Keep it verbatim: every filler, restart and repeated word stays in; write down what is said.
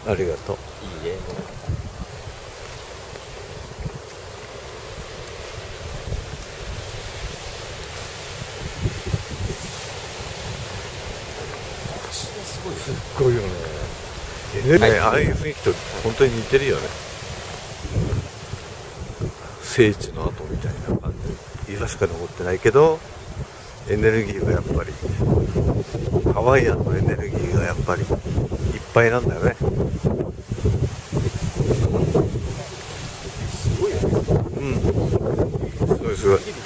ありがとう。 いいえ。私はすごいすっごいよね。えね、ああいう雰囲気と本当に似てるよね。聖地の後みたいな感じ。岩しか残ってないけど、エネルギーがやっぱりハワイアンのエネルギーがやっぱりいっぱいなんだよね。 すごいよね。 うん。すごいすごい。